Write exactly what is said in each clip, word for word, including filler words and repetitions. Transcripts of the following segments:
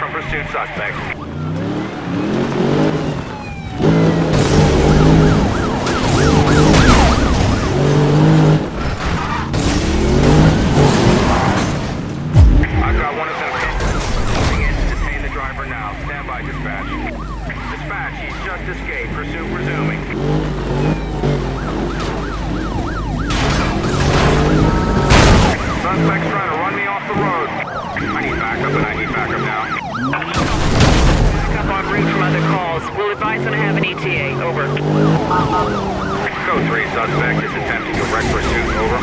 from pursuit suspect. I've got one of them moving in to detain the driver now. Stand by, dispatch. Dispatch, he's just escaped. Pursuit resuming. Suspect's trying to run me off the road. I need backup and I need backup now. Backup en route from other calls. We'll advise when I have an E T A. Over. Code three suspect is attempting to wreck pursuit. Over.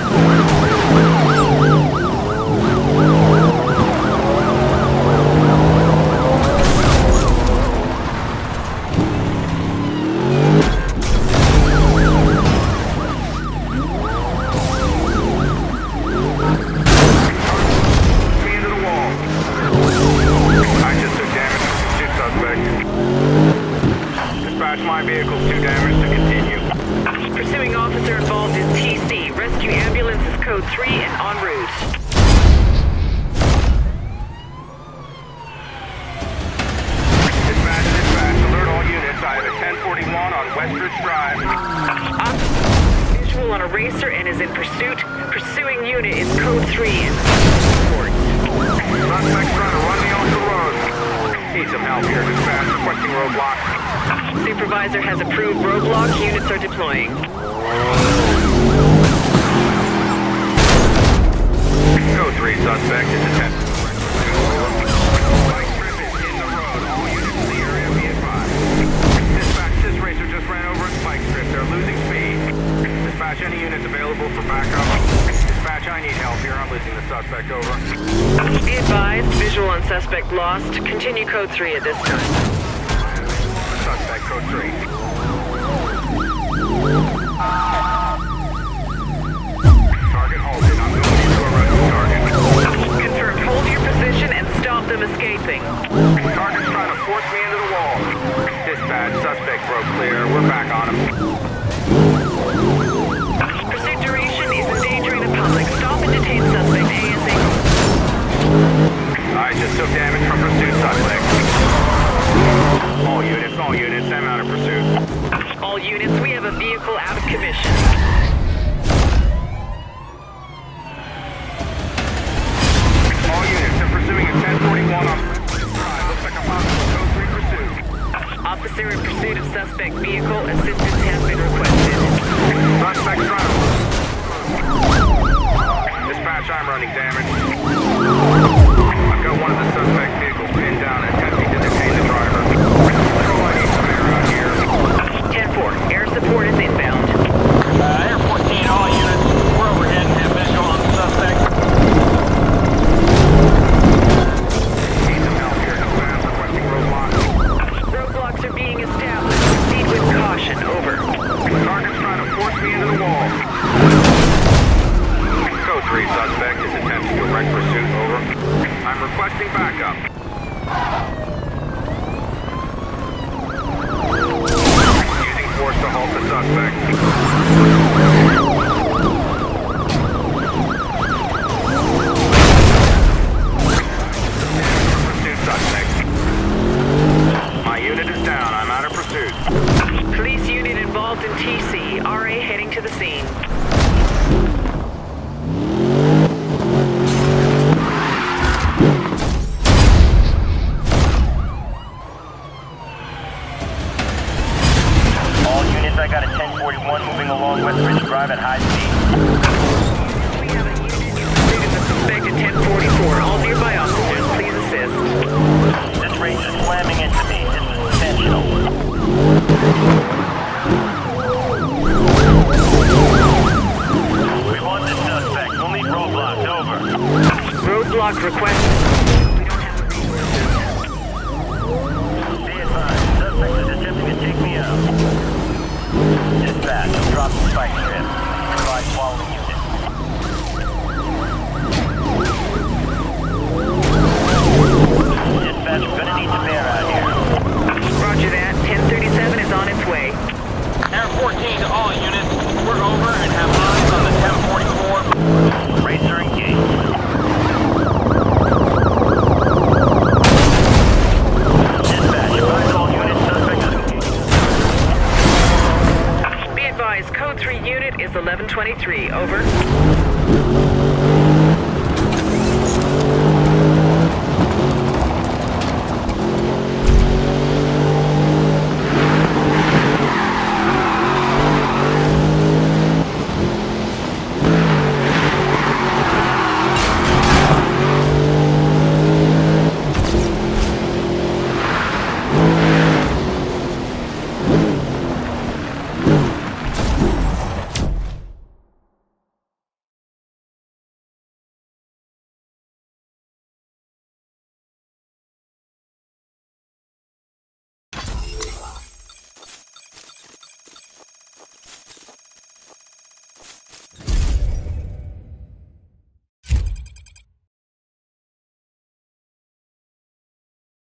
My vehicle's too damaged to continue. Pursuing officer involved in T C. Rescue ambulance is code three and en route. Dispatch, dispatch. Alert all units. I have a ten forty-one on Westridge Drive. Officer visual on a racer and is in pursuit. Pursuing unit is code three and support. Suspect's trying to run me off the road. Need some help here. Dispatch requesting roadblock. Supervisor has approved roadblock. Units are deploying. Code three suspect is attempting. Bike trip is in the road. All units in the area be advised. Dispatch, this racer just ran over a spike strip. They're losing speed. Dispatch, any units available for backup? Dispatch, I need help here. I'm losing the suspect. Over. Be advised. Visual on suspect lost. Continue code three at this time. Suspect code three. Target halted. I'm going into a rescue target. Confirmed. Hold your position and stop them escaping. Target's trying to force me into the wall. Dispatch, suspect broke clear. We're back on him. Pursuit duration is endangering the public. Stop and detain suspect ASAP. I just took damage from pursuit suspect. All units, all units, I'm out of pursuit. All units, we have a vehicle out of commission. All units, they're pursuing a ten forty-one on drive. Looks like a possible code three pursuit. Officer in pursuit of suspect vehicle. Assistance has been requested. Suspect's trying to... Dispatch, I'm running damage. I've got one of the suspect vehicles pinned down and attempting to detain the driver. ten four, air support is inbound. Uh, Air fourteen, all units, we're overhead and have visual on the suspect. Need some help here. No fans requesting roadblock. Roadblocks are being established. Proceed with caution. Over. Target's trying to force me into the wall. Code three suspect is attempting to wreck pursuit. Over. I'm requesting backup. Forced to halt the suspect. Pursuit suspect. My unit is down. I'm out of pursuit. Police unit involved in T C. R A heading to the scene. I got a ten forty-one moving along Westridge Drive at high speed. We have a unit in pursuit of the suspect at ten forty-four. All nearby officers, please assist. This racer is slamming into me. This was intentional. We want this suspect. We'll need roadblocks. Over. Roadblock requested. Be advised. Suspect is attempting to take me out. Dispatch, drop the spike strip. Provide following unit. Dispatch, we're gonna need some air out here. Roger that. ten thirty-seven is on its way. Air fourteen to all units. We're over and have eyes on the ten forty-four. Racer engaged. eleven twenty-three. Over.